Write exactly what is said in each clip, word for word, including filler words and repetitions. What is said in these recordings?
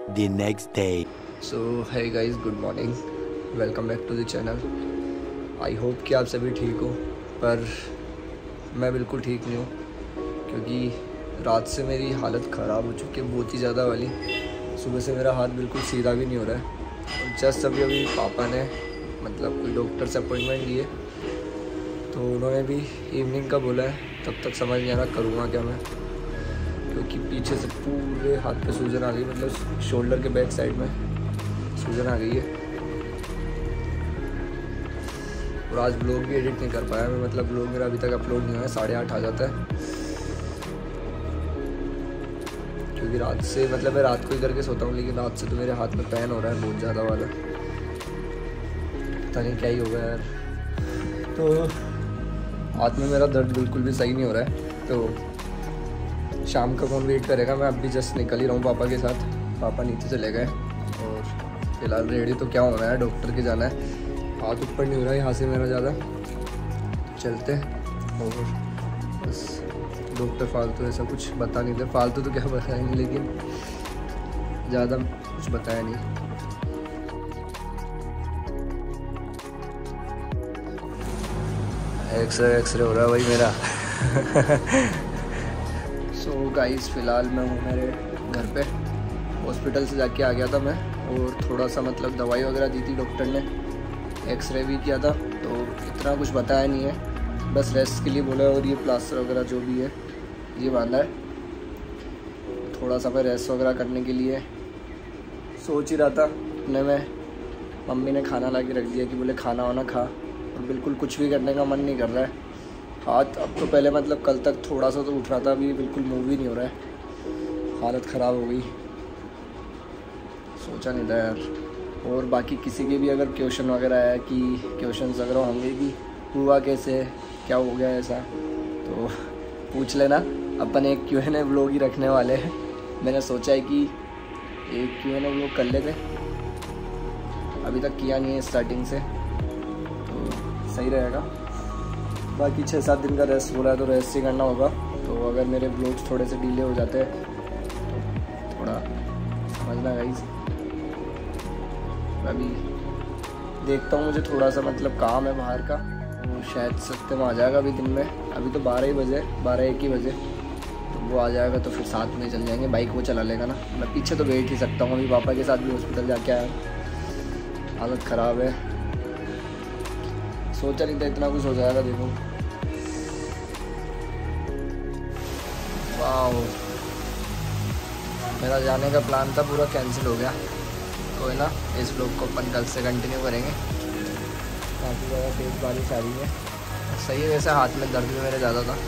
the next day. So hey guys, good morning. Welcome back to the channel. I hope कि आप सभी ठीक हो, पर मैं बिल्कुल ठीक नहीं हूँ क्योंकि रात से मेरी हालत ख़राब हो चुकी है बहुत ही ज़्यादा वाली। सुबह से मेरा हाथ बिल्कुल सीधा भी नहीं हो रहा है और जस्ट अभी अभी पापा ने मतलब कोई डॉक्टर से अपॉइंटमेंट लिए तो उन्होंने भी इवनिंग का बोला है। तब तक समझ नहीं आ रहा करूँगा क्या मैं, क्योंकि पीछे से पूरे हाथ पे सूजन आ गई, मतलब शोल्डर के बैक साइड में सूजन आ गई है। और आज ब्लॉग भी एडिट नहीं कर पाया मैं, मतलब ब्लॉग मेरा अभी तक अपलोड नहीं हुआ है, साढ़े आठ आ जाता है क्योंकि रात से मतलब मैं रात को ही करके सोता हूँ, लेकिन रात से तो मेरे हाथ में पेन हो रहा है बहुत ज़्यादा वाला, पता नहीं क्या ही होगा यार। तो हाथ में मेरा दर्द बिल्कुल भी सही नहीं हो रहा है, तो शाम का कौन वेट करेगा। मैं अभी जस्ट निकल ही रहा हूँ पापा के साथ, पापा नीचे चले गए और फिलहाल रेडी तो क्या होना है, डॉक्टर के जाना है। हाथ ऊपर नहीं हो रहा है यहाँ से मेरा ज़्यादा, चलते और बस डॉक्टर फालतू ऐसा कुछ बता नहीं दे, फालतू तो क्या बताएंगे लेकिन ज़्यादा कुछ बताया नहीं। एक्सरे एक्सरे हो रहा है भाई मेरा। सो गाइस फिलहाल मैं हूँ मेरे घर पे, हॉस्पिटल से जाके आ गया था मैं और थोड़ा सा मतलब दवाई वगैरह दी थी डॉक्टर ने, एक्सरे भी किया था, तो इतना कुछ बताया नहीं है, बस रेस्ट के लिए बोला है। और ये प्लास्टर वगैरह जो भी है ये बांधा है, थोड़ा सा मैं रेस्ट वगैरह करने के लिए सोच ही रहा था। अपने में मम्मी ने खाना ला के रख दिया कि बोले खाना वाना खा, और बिल्कुल कुछ भी करने का मन नहीं कर रहा है। हाथ अब तो पहले मतलब कल तक थोड़ा सा तो उठ रहा था, अभी बिल्कुल मूव ही नहीं हो रहा है, हालत ख़राब हो गई। सोचा नहीं था यार। और बाकी किसी के भी अगर क्वेश्चन वगैरह आया कि क्वेश्चन वगैरह होंगे कि हुआ कैसे, क्या हो गया ऐसा, तो पूछ लेना। अपन एक क्यू एन ए व्लॉग ही रखने वाले हैं। मैंने सोचा है कि एक क्यू एन ए व्लॉग कर लेते, अभी तक किया नहीं है स्टार्टिंग से, तो सही रहेगा। बाकी छः सात दिन का रेस्ट हो रहा है तो रेस्ट ही करना होगा। तो अगर मेरे व्लॉग्स थोड़े से डिले हो जाते हैं तो थोड़ा समझना गाइस। अभी देखता हूँ, मुझे थोड़ा सा मतलब काम है बाहर का, वो शायद सस्ते में आ जाएगा अभी दिन में। अभी तो बारह ही बजे, बारह एक ही बजे, तो वो आ जाएगा तो फिर साथ में चल जाएंगे। बाइक वो चला लेगा ना, मैं पीछे तो बैठ ही सकता हूँ। अभी पापा के साथ भी हॉस्पिटल जाके आया, हालत ख़राब है, सोचा नहीं था इतना कुछ हो जाएगा। देखो वाह, मेरा जाने का प्लान था पूरा कैंसिल हो गया। तो है ना, इस ब्लॉग को अपन कल से कंटिन्यू करेंगे। काफ़ी ज़्यादा तेज़ बारिश आ रही है, सही है। वैसे हाथ में दर्द भी मेरे ज़्यादा था।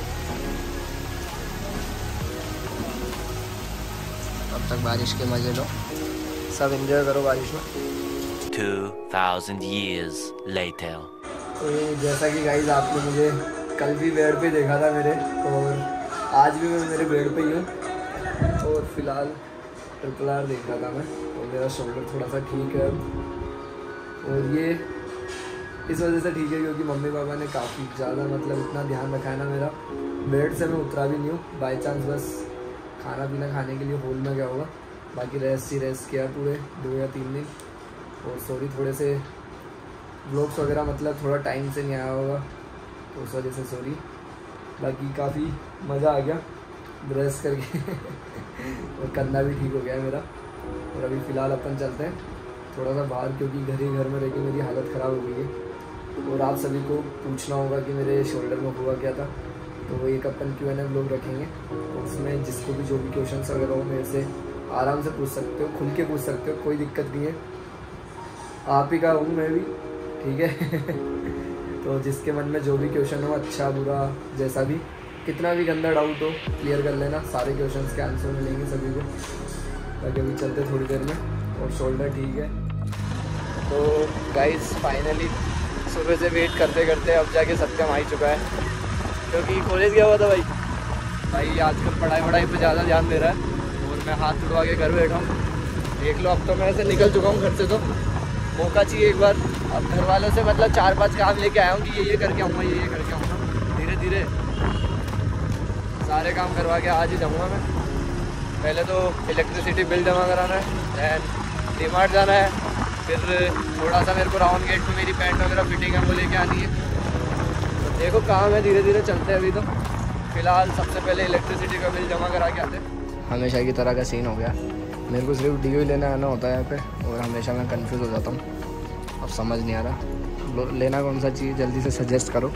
तब तक बारिश के मज़े लो, सब एंजॉय करो बारिश में। Two thousand years later. तो ये जैसा कि गाइस आपने मुझे कल भी बेड पे देखा था मेरे, और आज भी मैं मेरे बेड पे ही हूँ। और फिलहाल ट्रिपल आर देख रहा था मैं, और मेरा शोल्डर थोड़ा सा ठीक है। और ये इस वजह से ठीक है क्योंकि मम्मी पापा ने काफ़ी ज़्यादा मतलब इतना ध्यान रखा है ना मेरा। बेड से मैं उतरा भी नहीं हूँ, बाई चांस बस खाना पीना खाने के लिए हॉल में गया होगा। बाकी रेस्ट ही रेस्ट किया पूरे दो या तीन दिन। और सॉरी थोड़े से व्लॉग्स वगैरह मतलब थोड़ा टाइम से नहीं आया होगा, तो उस वजह से सॉरी। बाकी काफ़ी मज़ा आ गया ब्रश करके और कंधा भी ठीक हो गया है मेरा। और अभी फ़िलहाल अपन चलते हैं थोड़ा सा बाहर, क्योंकि घर ही घर में रह के मेरी हालत ख़राब हो गई है। और आप सभी को पूछना होगा कि मेरे शोल्डर में हुआ क्या था, तो वो एक अपन क्यू एन ए व्लॉग रखेंगे। उसमें जिसको भी जो भी क्वेश्चन वगैरह हो मेरे से आराम से पूछ सकते हो, खुल के पूछ सकते हो, कोई दिक्कत नहीं है। आप ही का हूँ मैं भी, ठीक है। तो जिसके मन में जो भी क्वेश्चन हो, अच्छा बुरा जैसा भी, कितना भी गंदा डाउट हो, क्लियर कर लेना। सारे क्वेश्चंस के आंसर मिलेंगे सभी को। बाकी अभी चलते थोड़ी देर में, और शोल्डर ठीक है। तो गाइस फाइनली सुबह से वेट करते करते अब जाके सत्यम आ ही चुका है, क्योंकि कॉलेज गया हुआ था भाई। भाई आजकल पढ़ाई वढ़ाई पर ज़्यादा ध्यान दे रहा है, और मैं हाथ उठवा के घर बैठा हूँ। देख लो, अब तो मैं ऐसे निकल चुका हूँ घर से, तो मौका चाहिए एक बार। अब घर वालों से मतलब चार पांच काम लेके आया हूँ कि ये ये करके आऊँगा, ये ये करके आऊँगा। धीरे धीरे सारे काम करवा के आज ही जाऊँगा मैं। पहले तो इलेक्ट्रिसिटी बिल जमा कराना है, दैन डी मार्ट जाना है, फिर थोड़ा सा मेरे को राउंड गेट में मेरी पैंट वगैरह फिटिंग है वो लेके आनी है। तो देखो काम है, धीरे धीरे चलते हैं। अभी तो फ़िलहाल सबसे पहले इलेक्ट्रिसिटी का बिल जमा करा के आते हैं। हमेशा की तरह का सीन हो गया, मेरे को सिर्फ डी ओ लेना आना होता है यहाँ पे, और हमेशा मैं कंफ्यूज हो जाता हूँ। अब समझ नहीं आ रहा लेना कौन सा चीज़, जल्दी से सजेस्ट करो।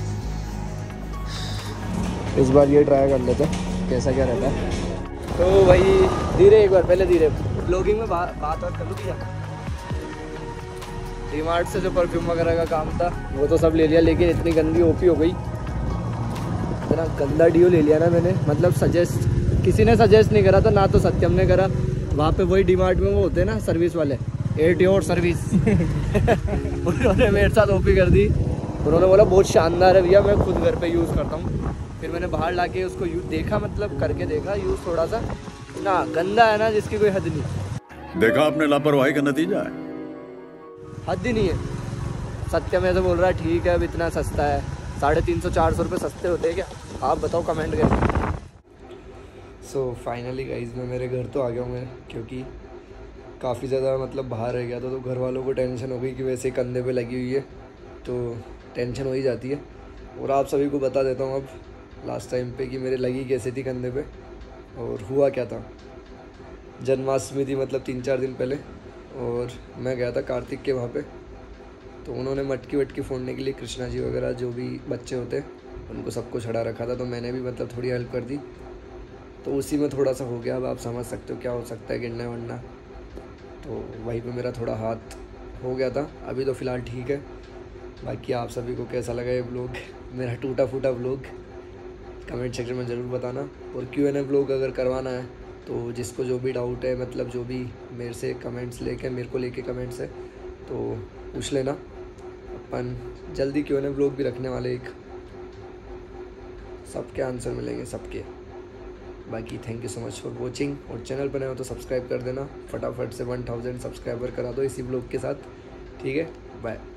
इस बार ये ट्राई कर लेते हैं कैसा क्या रहता है। तो भाई धीरे, एक बार पहले धीरे ब्लॉगिंग में बा, बात और कर लूँ क्या। डी मार्ट से जो परफ्यूम वगैरह का काम था वो तो सब ले लिया, लेकिन इतनी गंदी ओपी हो गई, इतना गंदा डीओ ले लिया ना मैंने। मतलब सजेस्ट किसी ने सजेस्ट नहीं करा था, ना तो सत्यम ने करा। वहाँ पे वही डी मार्ट में वो होते हैं ना सर्विस वाले, एट योर सर्विस उन्होंने मेरे साथ ओपी कर दी। उन्होंने बोला बहुत शानदार है भैया, मैं खुद घर पे यूज़ करता हूँ। फिर मैंने बाहर ला के उसको यूज़ देखा, मतलब करके देखा यूज़, थोड़ा सा ना गंदा है ना जिसकी कोई हद नहीं। देखा आपने लापरवाही का नतीजा है, हद ही नहीं है। सत्यम ऐसे बोल रहा है ठीक है अब इतना सस्ता है, साढ़े तीन सौ चार सौ रुपये सस्ते होते हैं क्या? आप बताओ कमेंट करके। सो फाइनली गाइज मैं मेरे घर तो आ गया हूँ मैं, क्योंकि काफ़ी ज़्यादा मतलब बाहर रह गया था, तो घर वालों को टेंशन हो गई कि वैसे कंधे पे लगी हुई है, तो टेंशन हो ही जाती है। और आप सभी को बता देता हूँ अब लास्ट टाइम पे कि मेरे लगी कैसे थी कंधे पे और हुआ क्या था। जन्माष्टमी थी मतलब तीन चार दिन पहले, और मैं गया था कार्तिक के वहाँ पे, तो उन्होंने मटकी वटकी फोड़ने के लिए कृष्णा जी वगैरह जो भी बच्चे होते उनको सबको छड़ा रखा था, तो मैंने भी मतलब थोड़ी हेल्प कर दी, तो उसी में थोड़ा सा हो गया। अब आप समझ सकते हो क्या हो सकता है, गिरना वरना, तो वहीं पे मेरा थोड़ा हाथ हो गया था। अभी तो फ़िलहाल ठीक है। बाकी आप सभी को कैसा लगा ये ब्लॉग, मेरा टूटा फूटा ब्लॉग, कमेंट सेक्शन में ज़रूर बताना। और क्यू एन ए ब्लॉग अगर करवाना है तो जिसको जो भी डाउट है, मतलब जो भी मेरे से कमेंट्स लेके मेरे को लेके कमेंट्स है तो पूछ लेना। अपन जल्दी क्यू एन ए ब्लॉग भी रखने वाले, एक सबके आंसर मिलेंगे सबके। बाकी thank you so much for watching, और चैनल पर नए हो तो सब्सक्राइब कर देना फटाफट से, वन थाउजेंड सब्सक्राइबर करा दो इसी ब्लॉग के साथ, ठीक है। बाय।